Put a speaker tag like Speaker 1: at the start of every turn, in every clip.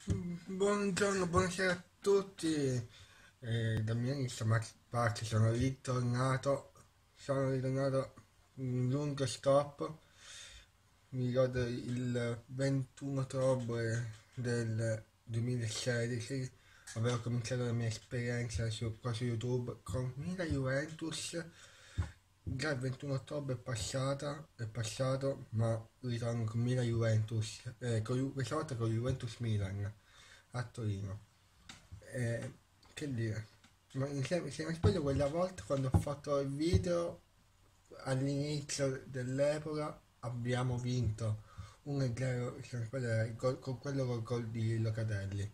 Speaker 1: Buongiorno, buonasera a tutti. Da Milano Max Park sono ritornato in un lungo stop. Mi ricordo il 21 ottobre del 2016, avevo cominciato la mia esperienza su YouTube con Milan Juventus. Già il 21 ottobre è passato, ma ritorno con Milan Juventus, questa volta con Juventus Milan a Torino. Eh, che dire, ma se non sbaglio quella volta quando ho fatto il video all'inizio dell'epoca abbiamo vinto 1-0, se non sbaglio era con quello col gol di Locatelli.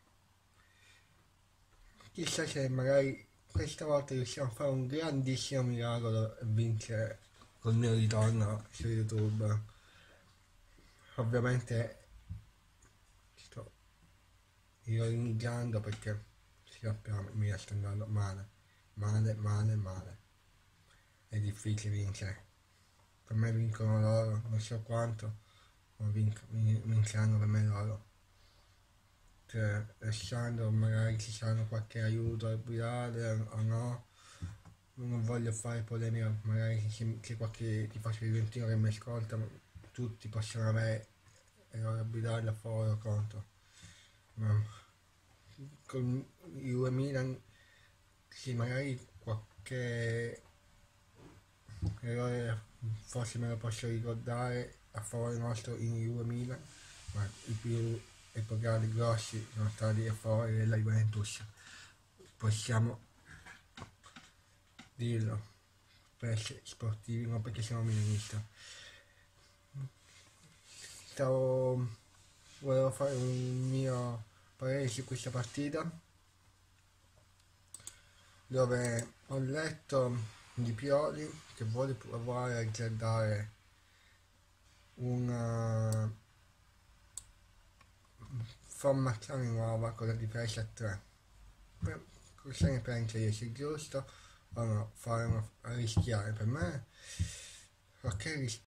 Speaker 1: Chissà se magari questa volta riusciamo a fare un grandissimo miracolo e vincere col mio ritorno su YouTube. Ovviamente sto ironizzando perché sappiamo mi sta andando male, male, male, male. È difficile vincere. Per me vincono loro, non so quanto, ma vinceranno per me loro. Cioè, lasciando magari ci saranno qualche aiuto arbitrale o no. Non voglio fare polemica, magari c'è qualche tifoso juventino che mi ascolta, ma tutti possono avere errore arbitrale a favore o contro. Ma con Juve Milan sì, magari qualche errore forse me lo posso ricordare a favore nostro in Juve Milan, ma i più epocali grossi sono stati a favore della Juventus. Possiamo dirlo, per essere sportivi, non perché siamo milanista. Stavo, volevo fare un mio parere su questa partita dove ho letto di Pioli che vuole provare a azzardare una formazione nuova con la difesa a 3. Cosa ne pensi io? Se è giusto o no? Fare a rischiare per me? Ok,